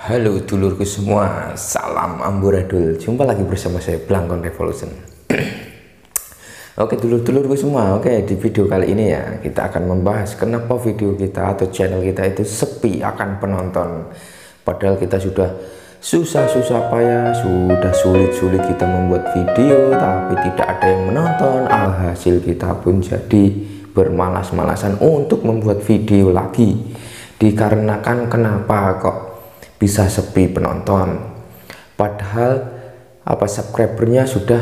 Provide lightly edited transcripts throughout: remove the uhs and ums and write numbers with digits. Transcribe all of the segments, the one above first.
Halo dulurku semua, salam amburadul. Jumpa lagi bersama saya Blangkon Revolution. Oke dulur-dulurku semua, di video kali ini ya kita akan membahas kenapa video kita atau channel kita itu sepi akan penonton. Padahal kita sudah susah-susah payah, sudah sulit-sulit kita membuat video tapi tidak ada yang menonton. Alhasil kita pun jadi bermalas-malasan untuk membuat video lagi. Dikarenakan kenapa kok bisa sepi penonton, padahal subscribernya sudah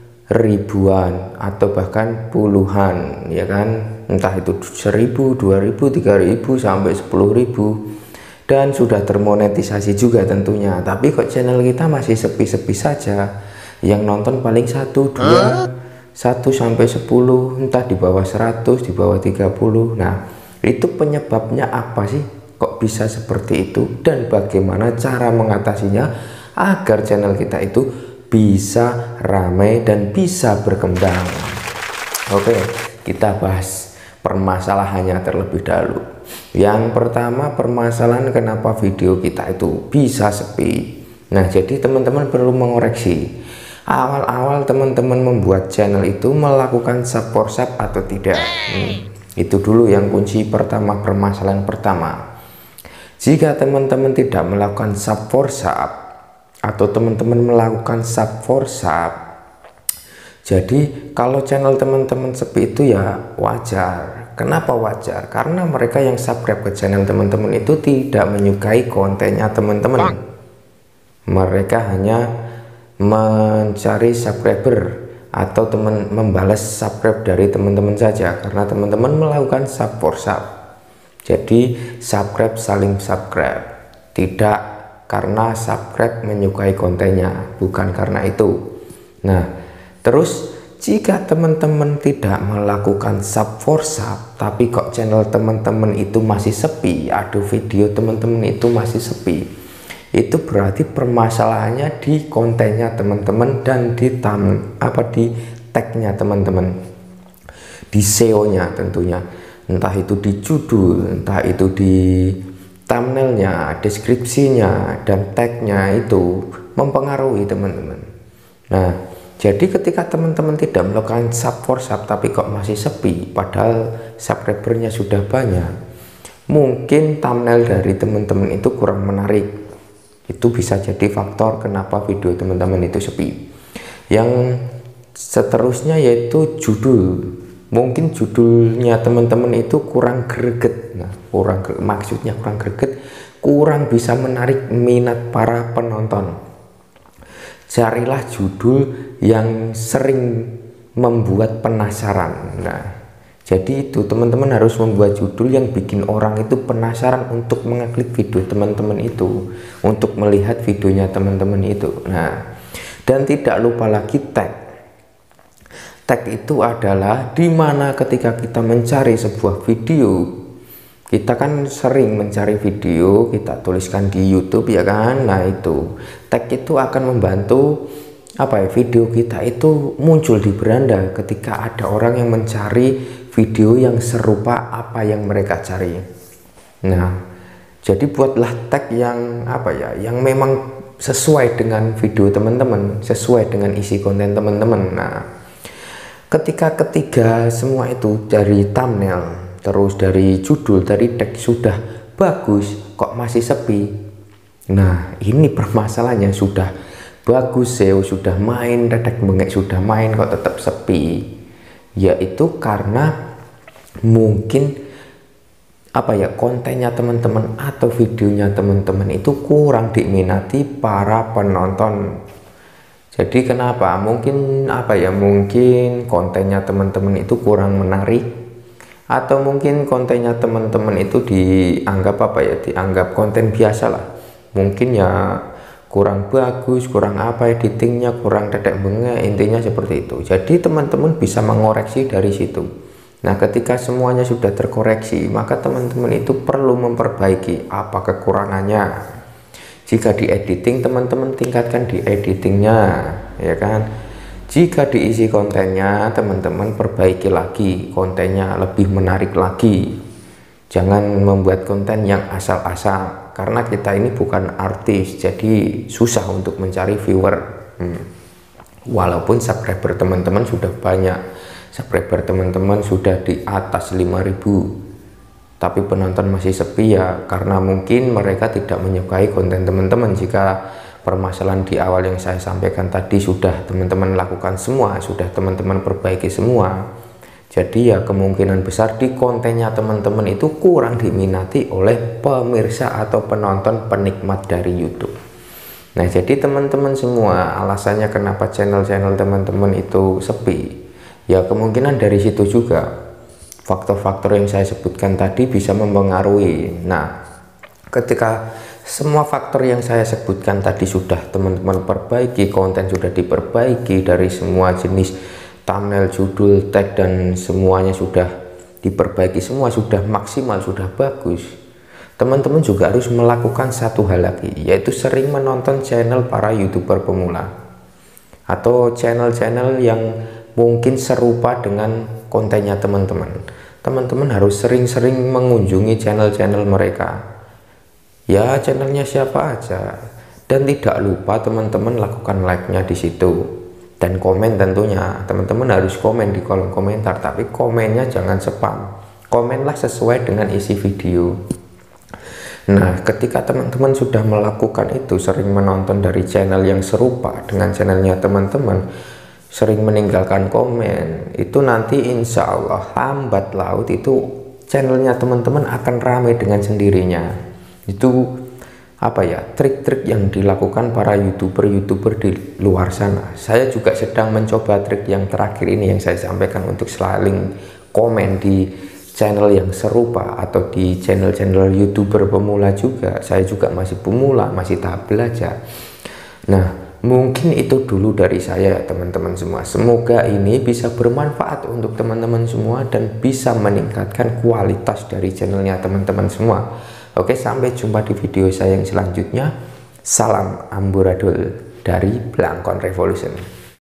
ribuan atau bahkan puluhan, ya kan, entah itu 1000, 2000, 3000 sampai 10.000 dan sudah termonetisasi juga tentunya, tapi kok channel kita masih sepi-sepi saja, yang nonton paling 1, 2, 1 sampai 10, entah di bawah 100, di bawah 30. Nah, itu penyebabnya apa sih? Kok bisa seperti itu, dan bagaimana cara mengatasinya agar channel kita itu bisa ramai dan bisa berkembang. Oke, kita bahas permasalahannya terlebih dahulu. Yang pertama, permasalahan kenapa video kita itu bisa sepi. Nah, jadi teman-teman perlu mengoreksi. Awal-awal teman-teman membuat channel itu melakukan sub for sub atau tidak. Itu dulu yang kunci pertama, permasalahan pertama. Jika teman-teman tidak melakukan sub for sub atau teman-teman melakukan sub for sub, jadi kalau channel teman-teman sepi itu ya wajar. Kenapa wajar? Karena mereka yang subscribe ke channel teman-teman itu tidak menyukai kontennya teman-teman. Mereka hanya mencari subscriber atau membalas subscribe dari teman-teman saja, karena teman-teman melakukan sub for sub. Jadi subscribe saling subscribe, tidak karena subscribe menyukai kontennya, bukan karena itu. Nah, terus jika teman-teman tidak melakukan sub for sub tapi kok channel teman-teman itu masih sepi, aduh video teman-teman itu masih sepi, itu berarti permasalahannya di kontennya teman-teman dan di tagnya teman-teman, di SEO-nya tentunya. Entah itu di judul, entah itu di thumbnailnya, deskripsinya, dan tagnya itu mempengaruhi teman-teman. Nah, jadi ketika teman-teman tidak melakukan sub for sub tapi kok masih sepi, padahal subscribernya sudah banyak, mungkin thumbnail dari teman-teman itu kurang menarik. Itu bisa jadi faktor kenapa video teman-teman itu sepi. Yang seterusnya yaitu judul. Mungkin judulnya teman-teman itu kurang greget. Nah, maksudnya kurang greget, kurang bisa menarik minat para penonton. Carilah judul yang sering membuat penasaran. Nah, jadi itu teman-teman harus membuat judul yang bikin orang itu penasaran untuk mengklik video teman-teman itu, untuk melihat videonya teman-teman itu. Nah, dan tidak lupa lagi tag. Tag itu adalah dimana ketika kita mencari sebuah video, kita kan sering mencari video, kita tuliskan di YouTube, ya kan. Nah, itu tag itu akan membantu video kita itu muncul di beranda ketika ada orang yang mencari video yang serupa apa yang mereka cari. Nah, jadi buatlah tag yang yang memang sesuai dengan video teman-teman, sesuai dengan isi konten teman-teman. Nah, ketika ketiga semua itu dari thumbnail, terus dari judul, dari tag sudah bagus kok masih sepi. Nah, ini permasalahannya, sudah bagus SEO, sudah main, redek bengek sudah main kok tetap sepi. Yaitu karena mungkin kontennya teman-teman atau videonya teman-teman itu kurang diminati para penonton. Jadi kenapa? Mungkin mungkin kontennya teman-teman itu kurang menarik, atau mungkin kontennya teman-teman itu dianggap dianggap konten biasa lah. Mungkin ya kurang bagus, kurang editingnya, kurang dedek bengek, intinya seperti itu. Jadi teman-teman bisa mengoreksi dari situ. Nah, ketika semuanya sudah terkoreksi, maka teman-teman itu perlu memperbaiki apa kekurangannya. Jika di editing, teman-teman tingkatkan di editingnya, ya kan. Jika diisi kontennya, teman-teman perbaiki lagi kontennya, lebih menarik lagi. Jangan membuat konten yang asal-asal, karena kita ini bukan artis, jadi susah untuk mencari viewer. Walaupun subscriber teman-teman sudah banyak, subscriber teman-teman sudah di atas 5.000, tapi penonton masih sepi ya, karena mungkin mereka tidak menyukai konten teman-teman. Jika permasalahan di awal yang saya sampaikan tadi sudah teman-teman lakukan semua, sudah teman-teman perbaiki semua, jadi ya kemungkinan besar di kontennya teman-teman itu kurang diminati oleh pemirsa atau penonton penikmat dari YouTube. Nah, jadi teman-teman semua, alasannya kenapa channel-channel teman-teman itu sepi, ya kemungkinan dari situ juga. Faktor-faktor yang saya sebutkan tadi bisa mempengaruhi. Nah, ketika semua faktor yang saya sebutkan tadi sudah teman-teman perbaiki, konten sudah diperbaiki dari semua jenis thumbnail, judul, tag, dan semuanya sudah diperbaiki, semua sudah maksimal, sudah bagus, teman-teman juga harus melakukan satu hal lagi, yaitu sering menonton channel para YouTuber pemula atau channel-channel yang mungkin serupa dengan kontennya teman-teman. Teman-teman harus sering-sering mengunjungi channel-channel mereka, ya channelnya siapa aja, dan tidak lupa teman-teman lakukan like-nya di situ, dan komen tentunya. Teman-teman harus komen di kolom komentar, tapi komennya jangan spam, komenlah sesuai dengan isi video. Nah, ketika teman-teman sudah melakukan itu, sering menonton dari channel yang serupa dengan channelnya teman-teman, sering meninggalkan komen, itu nanti insya Allah lambat laut itu channelnya teman-teman akan ramai dengan sendirinya. Itu apa ya, trik-trik yang dilakukan para YouTuber di luar sana. Saya juga sedang mencoba trik yang terakhir ini yang saya sampaikan, untuk saling komen di channel yang serupa atau di channel-channel YouTuber pemula juga. Saya juga masih pemula, masih tahap belajar. Nah, mungkin itu dulu dari saya teman-teman semua. Semoga ini bisa bermanfaat untuk teman-teman semua dan bisa meningkatkan kualitas dari channelnya teman-teman semua. Oke, sampai jumpa di video saya yang selanjutnya. Salam amburadul dari Blangkon Revolution.